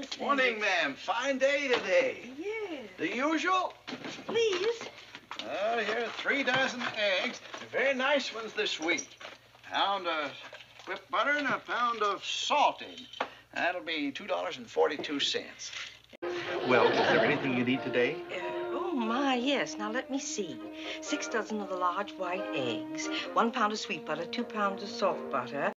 Morning, ma'am. Fine day today. Yes. The usual? Please. Here are 3 dozen eggs. Very nice ones this week. Pound of whipped butter and a pound of salt in. That'll be $2.42. Well, is there anything you need today? Oh, my, yes. Now, let me see. 6 dozen of the large white eggs, 1 pound of sweet butter, 2 pounds of soft butter,